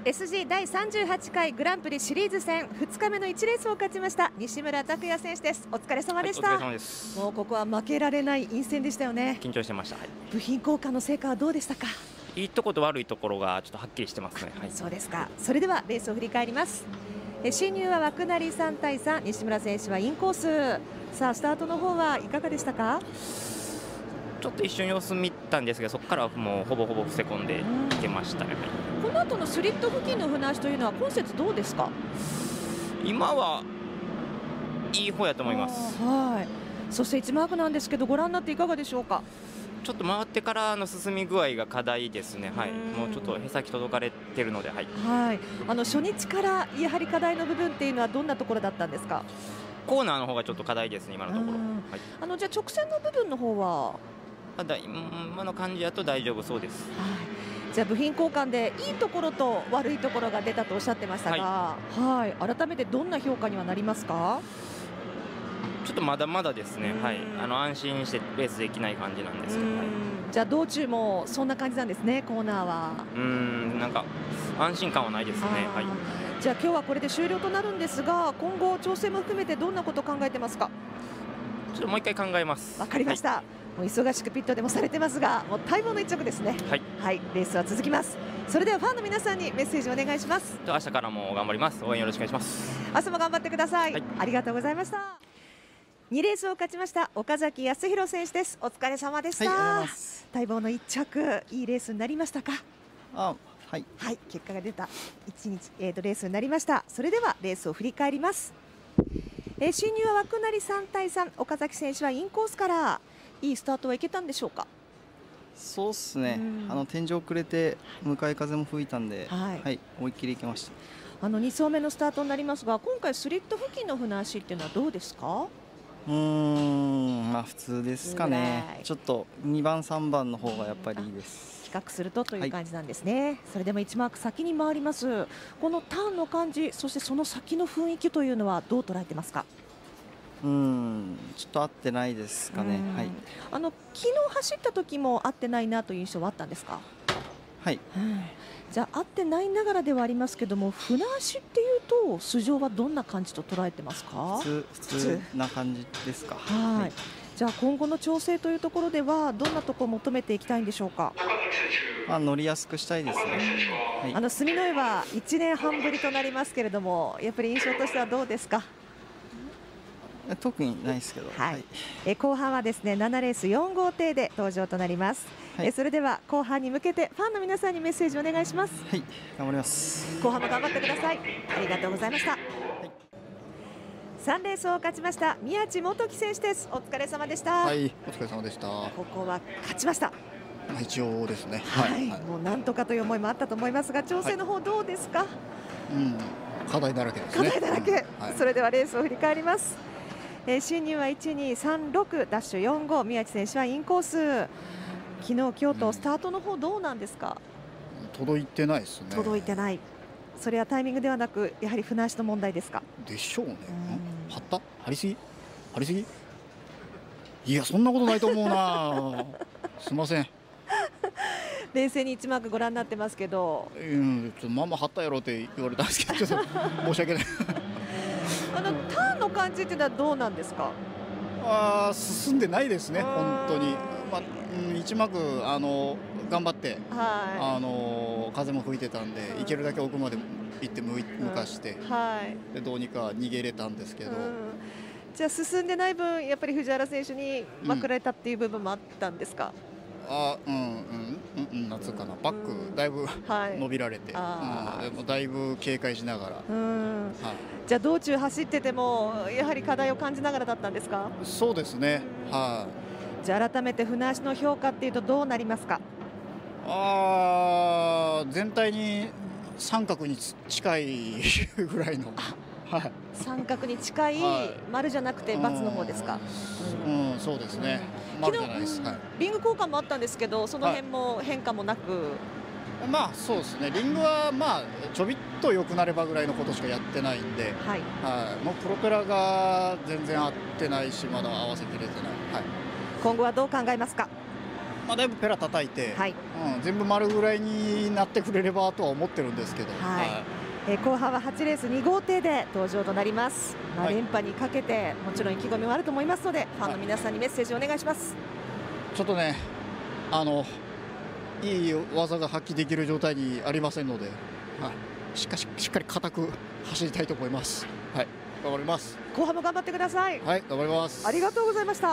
SG 第38回グランプリシリーズ戦2日目の1レースを勝ちました西村拓也選手です。お疲れ様でした。 はい、お疲れ様です。 もうここは負けられない陰戦でしたよね。 緊張してました、はい、 部品交換の成果はどうでしたか？ いいところと悪いところがちょっとはっきりしてますね。はい、 そうですか。それではレースを振り返ります。進入は枠なり3対3、西村選手はインコース。さあスタートの方はいかがでしたか？ ちょっと一瞬様子見たんですけど、そこからはもうほぼほぼ伏せ込んでいけましたね。 この後のスリット付近の船足というのは今節どうですか？ 今はいい方やと思います。 はい。そして1マークなんですけど、ご覧になっていかがでしょうか？ ちょっと回ってからの進み具合が課題ですね。はい、もうちょっとへさき届かれてるので、はい。 はい。初日からやはり課題の部分っていうのはどんなところだったんですか？ コーナーの方がちょっと課題ですね、今のところ。はい、 じゃあ直線の部分の方は今の感じだと大丈夫そうです。 はい。じゃあ部品交換でいいところと悪いところが出たとおっしゃってましたが、はい、改めてどんな評価にはなりますか？ ちょっとまだまだですね。はい、安心してレースできない感じなんですけど、はい、 じゃあ道中もそんな感じなんですね。コーナーはなんか安心感はないですね。はい、 じゃあ今日はこれで終了となるんですが、今後調整も含めてどんなことを考えてますか？ ちょっともう一回考えます。 わかりました。はい、もう忙しくピットでもされてますが、もう待望の一着ですね。 はい、 はい、レースは続きます。それではファンの皆さんにメッセージをお願いします。 明日からも頑張ります。応援よろしくお願いします。 明日も頑張ってください。 はい、 ありがとうございました。2レースを勝ちました岡崎康弘選手です。お疲れ様でした。はい、待望の1着、いいレースになりましたか？ はい、 はい、結果が出た1日、レースになりました。それではレースを振り返ります。進入は枠なり3対3、岡崎選手はインコースからいいスタートはいけたんでしょうか？ そうですね、天井遅れて向かい風も吹いたんで、はい、思いっきりいけました。 2走目のスタートになりますが、今回スリット付近の船足っていうのはどうですか？ まあ普通ですかね。ちょっと2番3番の方がやっぱりいいです。 比較するとという感じなんですね。はい、それでも1マーク先に回ります。このターンの感じ、そしてその先の雰囲気というのはどう捉えてますか？ ちょっと合ってないですかね。はい、 昨日走った時も合ってないなという印象はあったんですか？ はい、 じゃあ合ってないながらではありますけども、船足っていうと素性はどんな感じと捉えてますか？ 普通な感じですか？ はい。じゃあ今後の調整というところではどんなところを求めていきたいんでしょうか？ 乗りやすくしたいですね。 はい、住之江は1年半ぶりとなりますけれども、やっぱり印象としてはどうですか？ 特にないですけど、 はい、後半はですね7レース4号艇で登場となります。はい、それでは後半に向けてファンの皆さんにメッセージをお願いします。 はい、頑張ります。 後半も頑張ってください。ありがとうございました。はい、3レースを勝ちました宮地元樹選手です。お疲れ様でした。 はい、お疲れ様でした。 ここは勝ちました。 一応ですね。 はい、もうなんとかという思いもあったと思いますが、調整の方どうですか？ 課題だらけですね。 課題だらけ。それではレースを振り返ります。進入は1236ダッシュ45、宮地選手はインコース。昨日今日とスタートの方どうなんですか？ 届いてないですね。 届いてない。それはタイミングではなくやはり船足の問題ですか？ でしょうね。張りすぎいやそんなことないと思うな。すみません。 冷静に1マークご覧になってますけど、 まあまあ張ったやろって言われたんですけど、ちょっと申し訳ない。 ターンの感じっていうのはどうなんですか？ 進んでないですね、本当に。1マーク頑張って、風も吹いてたんで、行けるだけ奥まで行って向かして、でどうにか逃げれたんですけど。 じゃあ進んでない分やっぱり藤原選手にまくられたっていう部分もあったんですか？ なんつうかな、バックだいぶ伸びられて、でもだいぶ警戒しながら。 じゃあ道中走っててもやはり課題を感じながらだったんですか？ そうですね。 じゃあ改めて船足の評価っていうとどうなりますか？ 全体に三角に近いぐらいの。 三角に近い、丸じゃなくて×の方ですか？ そうですね。丸じゃないです。 リング交換もあったんですけど、その辺も変化もなく。 まあそうですね。リングはまあちょびっと良くなればぐらいのことしかやってないんで、もうプロペラが全然合ってないし、まだ合わせきれてない。 今後はどう考えますか？ だいぶペラ叩いて、全部丸ぐらいになってくれればとは思ってるんですけど、 後半は8レース2号艇で登場となります。連覇にかけてもちろん意気込みもあると思いますので、ファンの皆さんにメッセージをお願いします。 ちょっとね、いい技が発揮できる状態にありませんので、しっかり固く走りたいと思います。頑張ります。 後半も頑張ってください。 頑張ります。 ありがとうございました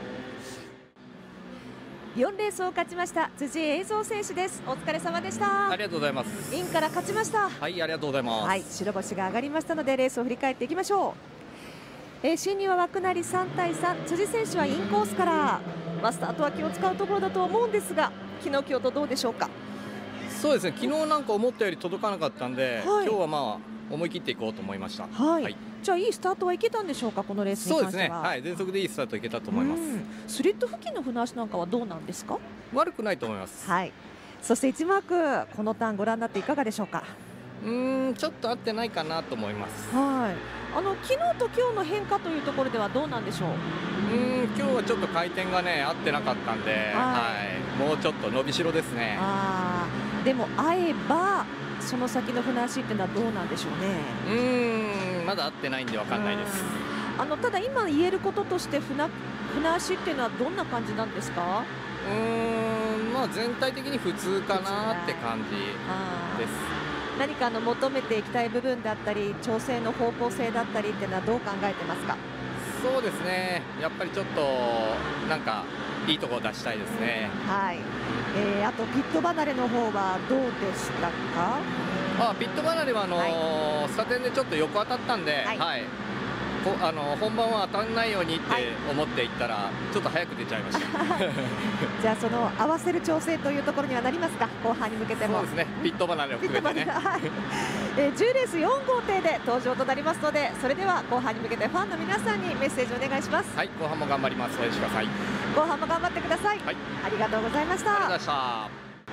。4レースを勝ちました辻栄三選手です。お疲れ様でした。 ありがとうございます。 インから勝ちました。 はい、ありがとうございます。 白星が上がりましたのでレースを振り返っていきましょう。進入は枠なり3対3、辻選手はインコースから、スタートは気を使うところだと思うんですが、昨日今日とどうでしょうか。 そうですね、昨日なんか思ったより届かなかったんで、今日は思い切っていこうと思いました。 じゃあいいスタートはいけたんでしょうか、このレースに関しては。 そうですね、全速でいいスタートいけたと思います。 スリット付近の船足なんかはどうなんですか。 悪くないと思います。 そして1マーク、このターンご覧になっていかがでしょうか。 ちょっと合ってないかなと思います。 昨日と今日の変化というところではどうなんでしょう。 今日はちょっと回転がね合ってなかったんで、もうちょっと伸びしろですね。 でも合えばその先の船足っていうのはどうなんでしょうね。 まだ合ってないんで分かんないです。 ただ今言えることとして船足っていうのはどんな感じなんですか。 全体的に普通かなって感じです。 何か求めていきたい部分だったり調整の方向性だったりっていうのはどう考えてますか。 そうですね、やっぱりちょっとなんかいいところを出したいですね。 あとピット離れの方はどうでしたか。 ピット離れはスタテンでちょっと横当たったんで、本番は当たらないようにって思っていったら、ちょっと早く出ちゃいました。 じゃあその合わせる調整というところにはなりますか、後半に向けても。 そうですね、ピット離れを含めてね。 10レース4号艇で登場となりますので、それでは後半に向けてファンの皆さんにメッセージお願いします。 後半も頑張ります。応援してください。 後半も頑張ってください。ありがとうございました。 ありがとうございました。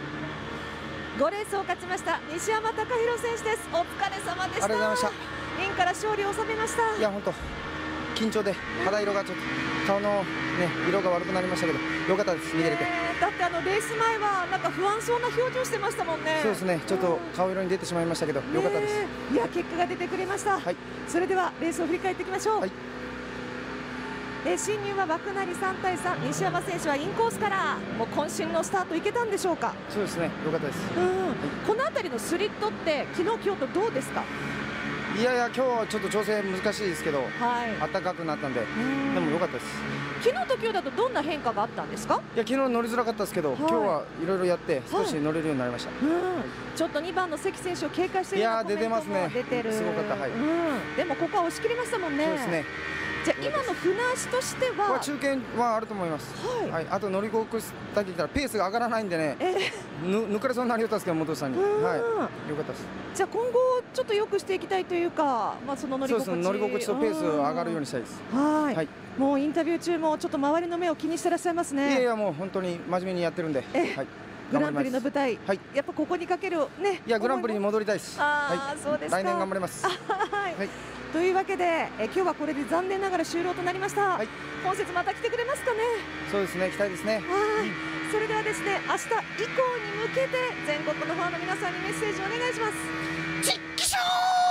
5レースを勝ちました西山隆弘選手です。お疲れ様でした。 ありがとうございました。 インから勝利を収めました。 いや本当緊張で肌色がちょっと顔の色が悪くなりましたけど、よかったです、見れて。 だってレース前はなんか不安そうな表情してましたもんね。 そうですね、ちょっと顔色に出てしまいましたけど、よかったです。 いや結果が出てくれました。それではレースを振り返っていきましょう。進入は枠なり3対3、西山選手はインコースからもう渾身のスタートいけたんでしょうか。 そうですね、よかったです。 この辺りのスリットって昨日今日とどうですか。 いやいや、今日はちょっと調整難しいですけど、暖かくなったんで、でも良かったです。 昨日と今日だとどんな変化があったんですか。 いや、昨日乗りづらかったですけど、今日はいろいろやって少し乗れるようになりました。 ちょっと2番の関選手を警戒しているようなコメントも出てる。 すごかった。 でもここは押し切りましたもんね。そうですね。じゃあ今の船足としては中堅はあると思います。あと乗り心地だけ言ったらペースが上がらないんでね、抜かれそうになりよったんですけど、元さんに。よかったです。 じゃあ今後ちょっと良くしていきたいというか、その乗り心地、 乗り心地とペース上がるようにしたいです。 もうインタビュー中もちょっと周りの目を気にしてらっしゃいますね。 いやいや、もう本当に真面目にやってるんで。 グランプリの舞台、やっぱここにかけるね。 いや、グランプリに戻りたいです。 そうですか。 来年頑張ります。 というわけで今日はこれで残念ながら終了となりました。今節また来てくれますかね。 そうですね、期待ですね。 それではですね、明日以降に向けて全国のファンの皆さんにメッセージお願いします。ちっきしょ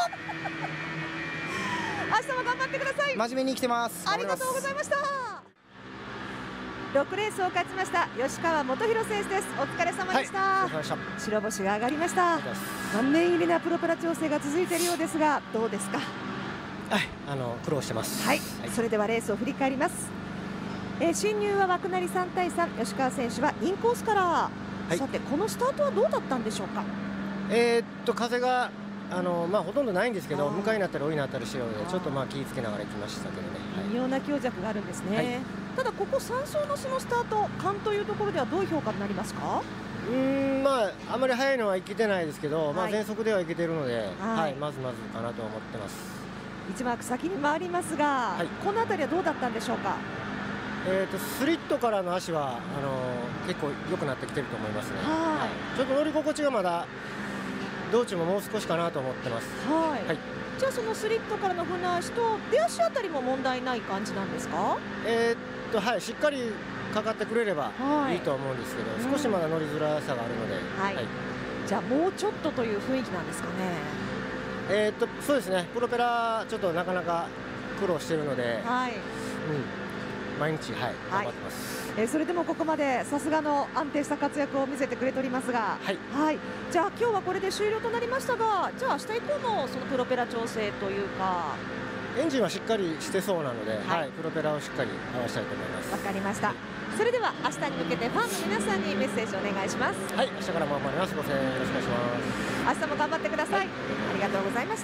ー明日も頑張ってください。 真面目に生きてます。 ありがとうございました。6レースを勝ちました吉川元弘選手です。お疲れ様でした。白星が上がりました。念入りなプロペラ調整が続いているようですが、どうですか。 苦労してます。 それではレースを振り返ります。進入は枠なり3対3、吉川選手はインコースから。さてこのスタートはどうだったんでしょうか。 風がほとんどないんですけど、向かいになったり追いになったりしてるので、ちょっと気をつけながら行きましたけどね。 微妙な強弱があるんですね。ただここ3走のそのスタート感というところではどういう評価になりますか。 あまり速いのはいけてないですけど、全速ではいけてるので、まずまずかなと思ってます。 1マーク先に回りますが、この辺りはどうだったんでしょうか。 スリットからの足は結構良くなってきてると思いますね。ちょっと乗り心地がまだ道中ももう少しかなと思ってます。じゃあそのスリットからの船足と出足あたりも問題ない感じなんですか。しっかりかかってくれればいいとは思うんですけど、少しまだ乗りづらさがあるので、 じゃあもうちょっとという雰囲気なんですかね。 そうですね、プロペラちょっとなかなか苦労しているので、毎日、頑張ってます。 それでもここまでさすがの安定した活躍を見せてくれておりますが、じゃあ今日はこれで終了となりましたが、じゃあ明日以降のそのプロペラ調整というか、 エンジンはしっかりしてそうなので、プロペラをしっかり合わせたいと思います。 わかりました。それでは明日に向けてファンの皆さんにメッセージお願いします。 明日からも頑張ります。ご声援よろしくお願いします。 明日も頑張ってください。ありがとうございました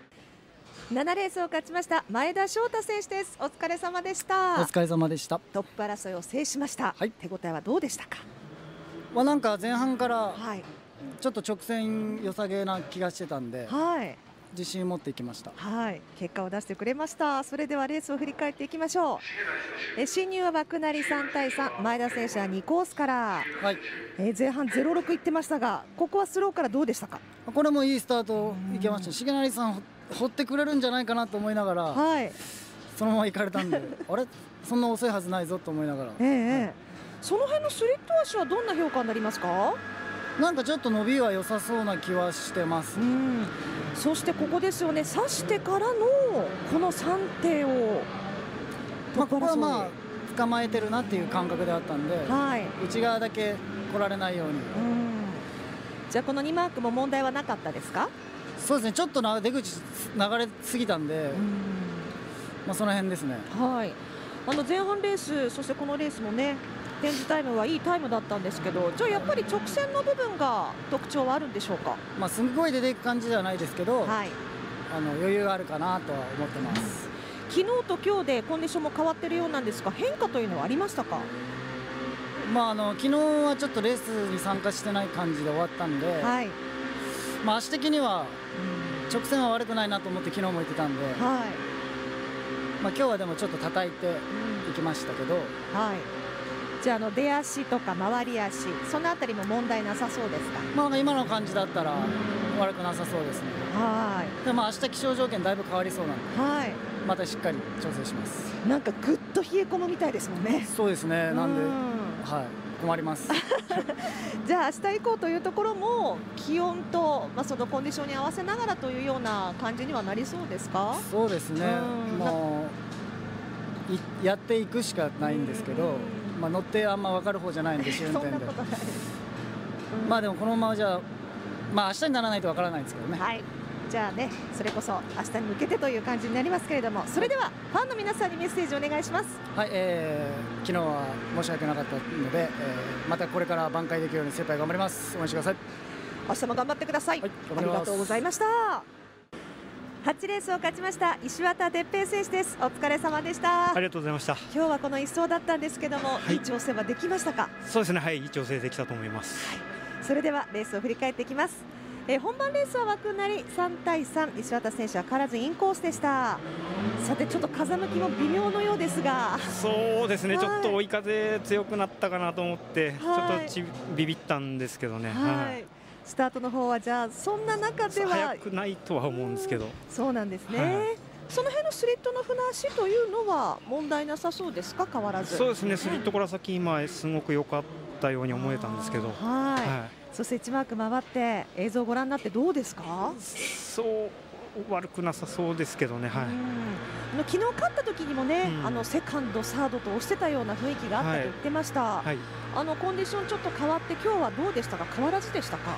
。7レースを勝ちました前田翔太選手です。お疲れ様でした。 お疲れ様でした。 トップ争いを制しました。手応えはどうでしたか。 なんか前半からちょっと直線良さげな気がしてたんで、自信を持っていきました。 結果を出してくれました。それではレースを振り返っていきましょう。進入は枠なり3対3、前田選手は2コースから、前半06いってましたが、ここはスローからどうでしたか。 これもいいスタートいけました。重成さん掘ってくれるんじゃないかなと思いながら、そのまま行かれたんであれそんな遅いはずないぞと思いながら、 その辺のスリット足はどんな評価になりますか。 なんかちょっと伸びは良さそうな気はしてます。 そしてここですよね、刺してからのこの3手を、 ここは捕まえてるなっていう感覚であったんで、内側だけ来られないように。 じゃあこの2マークも問題はなかったですか。 そうですね、ちょっと出口流れすぎたんで、その辺ですね。 前半レース、そしてこのレースもね、展示タイムはいいタイムだったんですけど、じゃあやっぱり直線の部分が特徴はあるんでしょうか。 すごい出ていく感じではないですけど、余裕があるかなとは思ってます。 昨日と今日でコンディションも変わってるようなんですが、変化というのはありましたか。 昨日はちょっとレースに参加してない感じで終わったんで、足的には直線は悪くないなと思って昨日も言ってたんで、今日はでもちょっと叩いていきましたけど、 じゃあ出足とか回り足、そのあたりも問題なさそうですか。 今の感じだったら悪くなさそうですね。でも明日気象条件だいぶ変わりそうなんで、またしっかり調整します。 なんかぐっと冷え込むみたいですもんね。 そうですね。なんで困ります。 じゃあ明日以降というところも気温と、そのコンディションに合わせながらというような感じにはなりそうですか。 そうですね。もうやっていくしかないんですけど、乗ってあんま分かる方じゃないんで試運転で。でもこのままじゃ明日にならないと分からないんですけどね。 じゃあね、それこそ明日に向けてという感じになりますけれども、それではファンの皆さんにメッセージお願いします。 昨日は申し訳なかったので、またこれから挽回できるように精一杯頑張ります。応援してください。明日も頑張ってください。ありがとうございました。8レースを勝ちました石渡哲平選手です。お疲れ様でした。 ありがとうございました。 今日はこの1走だったんですけども、いい調整はできましたか。 そうですね、いい調整できたと思います。 それではレースを振り返っていきます。本番レースは枠なり3対3、石渡選手は変わらずインコースでした。さてちょっと風向きも微妙のようですが、 そうですね、ちょっと追い風強くなったかなと思って、ちょっとビビったんですけどね。 スタートの方はじゃあそんな中では早くないとは思うんですけど。 そうなんですね。その辺のスリットの船足というのは問題なさそうですか。変わらず。 そうですね、スリットから先今すごく良かったように思えたんですけど。 そして1マーク回って映像をご覧になってどうですか。 そう悪くなさそうですけどね。 昨日勝った時にもね、セカンドサードと押してたような雰囲気があったと言ってました。コンディションちょっと変わって今日はどうでしたか。変わらずでしたか。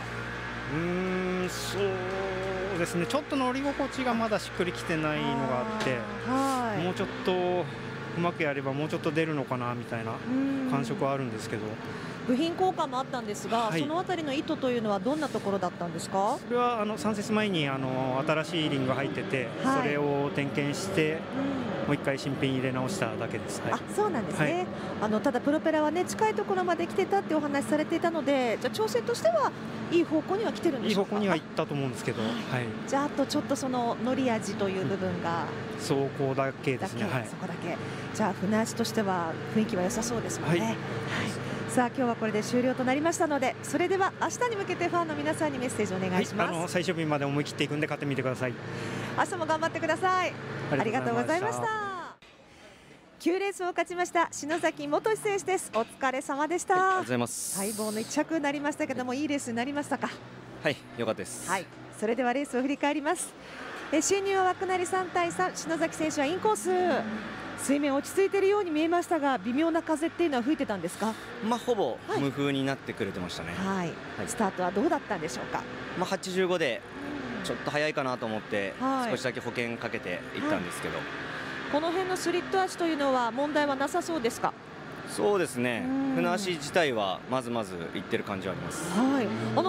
そうですね、ちょっと乗り心地がまだしっくりきてないのがあって、もうちょっとうまくやればもうちょっと出るのかなみたいな感触はあるんですけど。 部品交換もあったんですが、そのあたりの意図というのはどんなところだったんですか。 それは3節前に新しいリングが入ってて、それを点検して、もう1回新品入れ直しただけです。 そうなんですね。ただプロペラはね近いところまで来てたってお話されていたので、じゃあ調整としてはいい方向には来てるんでしょうか。 いい方向には行ったと思うんですけど、 じゃああとちょっとその乗り味という部分が、 走行だけですね。 そこだけ。じゃあ船足としては雰囲気は良さそうですもんね。さあ今日はこれで終了となりましたので、それでは明日に向けてファンの皆さんにメッセージお願いします。 最終日まで思い切っていくんで勝ってみてください。 明日も頑張ってください。ありがとうございました。 9レースを勝ちました篠崎元選手です。お疲れ様でした。 ありがとうございます。 待望の1着になりましたけども、いいレースになりましたか？ はい、良かったです。 はい、それではレースを振り返ります。進入は枠なり3対3、篠崎選手はインコース。水面落ち着いているように見えましたが、微妙な風っていうのは吹いてたんですか？ ほぼ無風になってくれてましたね。 はい、スタートはどうだったんでしょうか？ 85でちょっと早いかなと思って、少しだけ保険かけていったんですけど、 この辺のスリット足というのは問題はなさそうですか？ そうですね、船足自体はまずいってる感じはあります。 はい、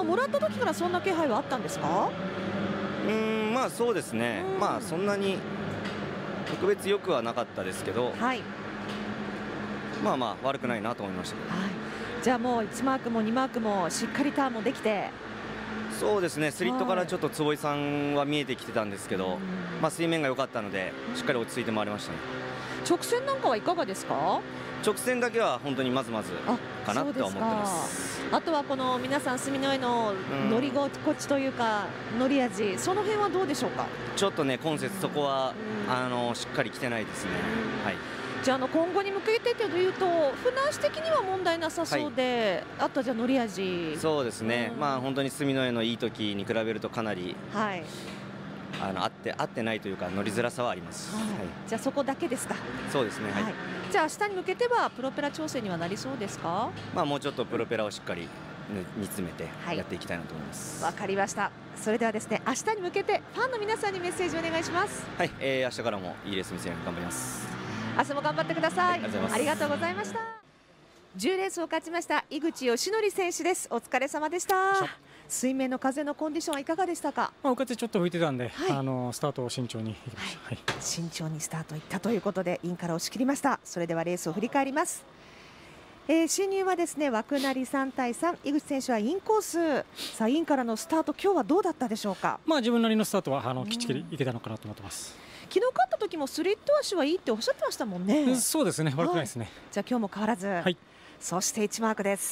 もらった時からそんな気配はあったんですか？ そうですね、そんなに特別よくはなかったですけど、 はい、 悪くないなと思いましたけど、 はい、じゃあもう1マークも2マークもしっかりターンもできて。 そうですね、スリットからちょっと坪井さんは見えてきてたんですけど、水面が良かったのでしっかり落ち着いて回りましたね。 直線なんかはいかがですか？ 直線だけは本当にまずかなとは思ってます。 あとはこの皆さん住之江の乗り心地というか乗り味、その辺はどうでしょうか？ ちょっとね、今節そこはしっかり来てないですね。はい、 じゃあ今後に向けてというと船足的には問題なさそうで、あとはじゃあ乗り味。 そうですね、本当に住之江のいい時に比べるとかなり、 はい、 合ってないというか乗りづらさはあります。はい、 じゃあそこだけですか？ そうですね。はい。 じゃあ明日に向けてはプロペラ調整にはなりそうですか？ もうちょっとプロペラをしっかり煮詰めてやっていきたいなと思います。 わかりました。それではですね、明日に向けてファンの皆さんにメッセージお願いします。 はい、明日からもいいレース見せるように頑張ります。 明日も頑張ってください。 はい、 ありがとうございました。10レースを勝ちました井口義則選手です。お疲れ様でした。水面の風のコンディションはいかがでしたか？ 風ちょっと吹いてたんで、スタートを慎重にいきました。 慎重にスタートいったということでインから押し切りました。それではレースを振り返ります。進入はですね、枠なり3対3、井口選手はインコース。さあ、インからのスタート、今日はどうだったでしょうか？ 自分なりのスタートはきっちりいけたのかなと思ってます。 昨日勝った時もスリット足はいいっておっしゃってましたもんね。 そうですね、悪くないですね。 じゃあ今日も変わらず、そして1マークです。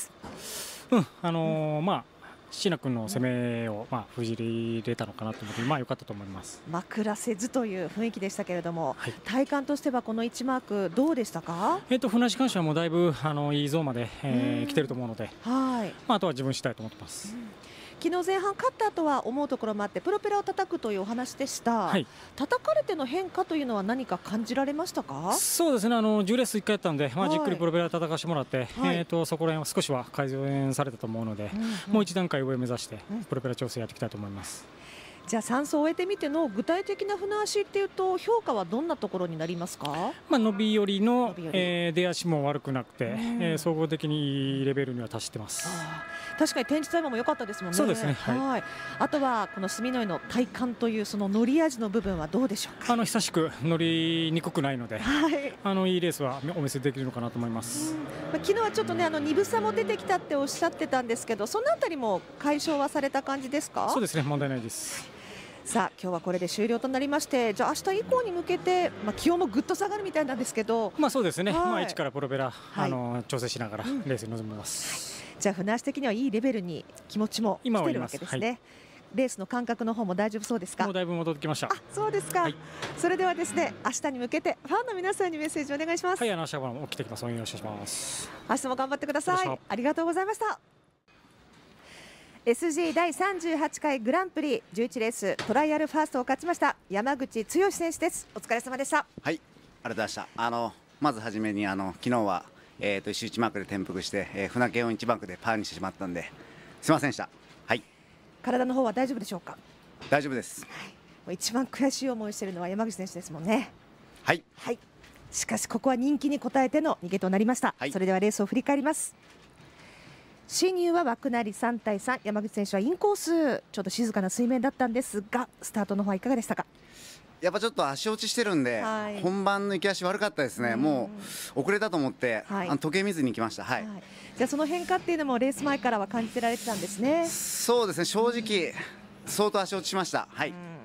椎名君の攻めを封じ入れたのかなと思って良かったと思います。 枕せずという雰囲気でしたけれども、体感としてはこの1マークどうでしたか？ 船足関してはもうだいぶいいゾーンまで来てると思うので、あとは自分次第と思ってます。 昨日前半勝った後は思うところもあってプロペラを叩くというお話でした。叩かれての変化というのは何か感じられましたか？ そうですね、10レース1回やったんで、じっくりプロペラ叩かしてもらって、そこら辺は少しは改善されたと思うので、もう一段階上を目指してプロペラ調整やっていきたいと思います。 じゃあ3走を終えてみての具体的な船足っていうと評価はどんなところになりますか？ 伸び寄りの出足も悪くなくて、総合的にいいレベルには達してます。 確かに展示タイムも良かったですもんね。 そうですね。 あとはこの住之江の体幹というその乗り味の部分はどうでしょうか？ 久しく乗りにくくないので、いいレースはお見せできるのかなと思います。 昨日はちょっとね鈍さも出てきたっておっしゃってたんですけど、そのあたりも解消はされた感じですか？ そうですね、問題ないです。 さあ今日はこれで終了となりまして、じゃあ明日以降に向けて、気温もぐっと下がるみたいなんですけど、 そうですね、一からプロペラ、調整しながらレースに臨みます。 じゃあ船足的にはいいレベルに気持ちも来てるわけですね。レースの感覚の方も大丈夫そうですか？ もうだいぶ戻ってきました。 そうですか。それではですね、明日に向けてファンの皆さんにメッセージお願いします。 明日も起きてきます。お願いします。 明日も頑張ってください。ありがとうございました。SG 第38回グランプリ11レーストライアルファーストを勝ちました山口剛選手です。お疲れ様でした。 はい、ありがとうございました。まずはじめに昨日は1周1マークで転覆して、船券を1マークでパーにしてしまったんですいませんでした。はい。 体の方は大丈夫でしょうか？ 大丈夫です。 一番悔しい思いをしているのは山口選手ですもんね。 はい。 しかしここは人気に応えての逃げとなりました。それではレースを振り返ります。進入は枠なり3対3、山口選手はインコース、ちょっと静かな水面だったんですが、スタートの方はいかがでしたか？ やっぱちょっと足落ちしてるんで、本番の行き足悪かったですね。もう遅れたと思って、時計見ずに行きました。 じゃあその変化っていうのもレース前からは感じてられてたんですね。 そうですね、正直相当足落ちしました。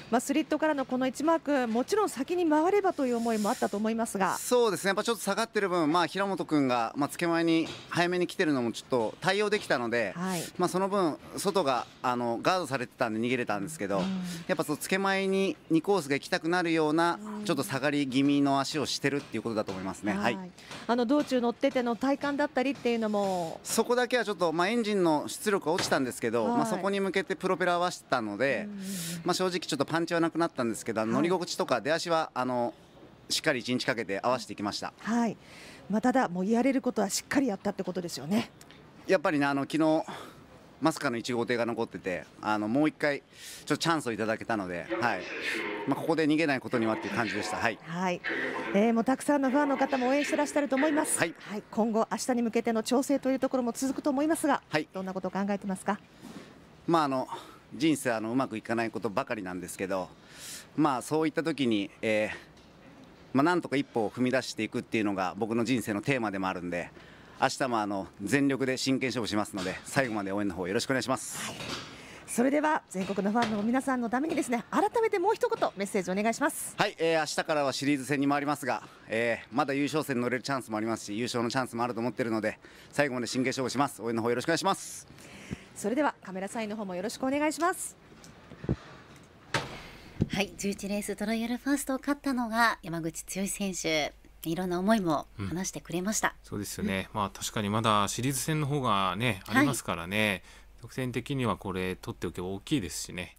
スリットからのこの1マーク、もちろん先に回ればという思いもあったと思いますが、 そうですね、やっぱちょっと下がってる分、平本君が、つけ前に早めに来てるのもちょっと対応できたので、その分、外がガードされてたんで逃げれたんですけど、やっぱそのつけ前に2コースが行きたくなるような、ちょっと下がり気味の足をしてるっていうことだと思いますね。 道中乗ってての体感だったりっていうのも、 そこだけはちょっと、エンジンの出力が落ちたんですけど、そこに向けてプロペラを合わせたので、正直ちょっとパンチはなくなったんですけど、乗り心地とか出足はしっかり1日かけて合わせていきました。 ただもうやれることはしっかりやったってことですよね。 やっぱりね、昨日まさかの1号艇が残ってて、もう1回ちょっとチャンスをいただけたので、ここで逃げないことにはっていう感じでした。 もうたくさんのファンの方も応援してらっしゃると思います。今後明日に向けての調整というところも続くと思いますが、どんなことを考えてますか？ 人生うまくいかないことばかりなんですけど、そういった時に、なんとか一歩を踏み出していくっていうのが僕の人生のテーマでもあるんで、明日も全力で真剣勝負しますので、最後まで応援の方よろしくお願いします。 それでは全国のファンの皆さんのためにですね、改めてもう一言メッセージお願いします。 明日からはシリーズ戦に回りますが、まだ優勝戦に乗れるチャンスもありますし、優勝のチャンスもあると思っているので、最後まで真剣勝負します。応援の方よろしくお願いします。 それではカメラサインの方もよろしくお願いします。 11レーストライアルファーストを勝ったのが山口剛選手、いろんな思いも話してくれました。 そうですよね、確かにまだシリーズ戦の方がねありますからね、得点的にはこれ取っておけば大きいですしね。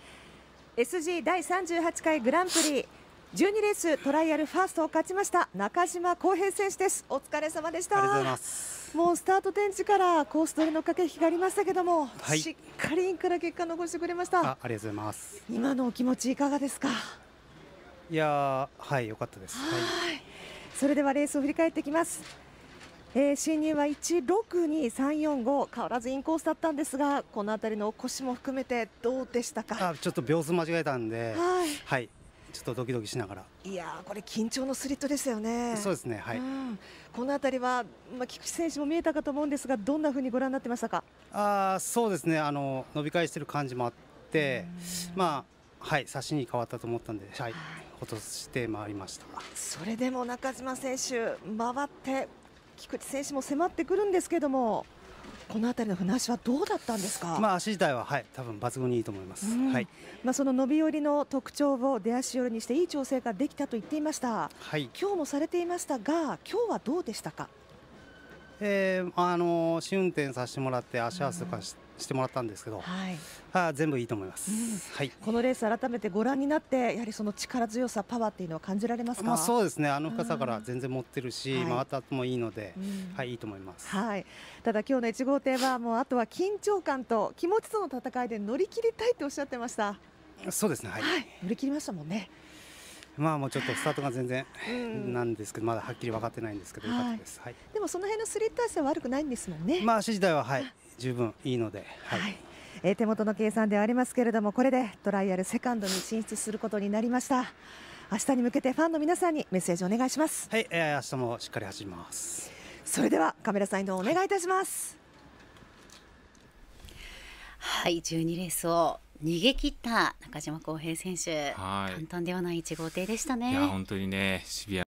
SG 第38回グランプリ12レーストライアルファーストを勝ちました中島浩平選手です。お疲れ様でした。 ありがとうございます。 もうスタート点地からコース取りの駆け引きがありましたけども、しっかりインから結果残してくれました。 ありがとうございます。 今のお気持ちいかがですか？ いや良かったです。 それではレースを振り返っていきます。進入は162,345、変わらずインコースだったんですが、この辺りの腰も含めてどうでしたか？ ちょっと秒数間違えたんで、ちょっとドキドキしながら。 いやこれ緊張のスリットですよね。 そうですね。 この辺りは、菊池選手も見えたかと思うんですが、どんな風にご覧になってましたか？ そうですね、伸び返してる感じもあって、差しに変わったと思ったんで、落として回りました。 それでも中島選手回って菊池選手も迫ってくるんですけども、この辺りの船足はどうだったんですか？ 足自体は多分抜群にいいと思います。 その伸び寄りの特徴を出足寄りにしていい調整ができたと言っていました。今日もされていましたが、今日はどうでしたか？ 試運転させてもらって足合わせとかしてもらったんですけど、全部いいと思います。 このレース改めてご覧になって、やはりその力強さ、パワーっていうのは感じられますか？ そうですね、深さから全然持ってるし、回った後もいいので、いいと思います。 ただ今日の1号艇はもうあとは緊張感と気持ちとの戦いで乗り切りたいとおっしゃってました。 そうですね。 乗り切りましたもんね。 もうちょっとスタートが全然なんですけど、まだはっきり分かってないんですけど、良かったです。 でもその辺のスリット足は悪くないんですもんね。 足自体は十分いいので。 手元の計算ではありますけれども、これでトライアルセカンドに進出することになりました。明日に向けてファンの皆さんにメッセージお願いします。 明日もしっかり走ります。 それではカメラサインのお願いいたします。 12レースを逃げ切った中島浩平選手、簡単ではない1号艇でしたね。 いや本当にね、シビア